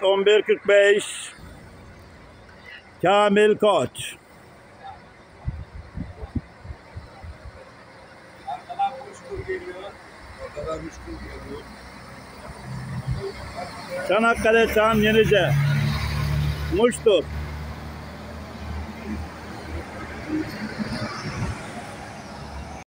11.45 Kamil Koç. Arkadan Muşkur geliyor. Arkadan Muşkur geliyor. Çanakkale Çam Yenice. Muştur.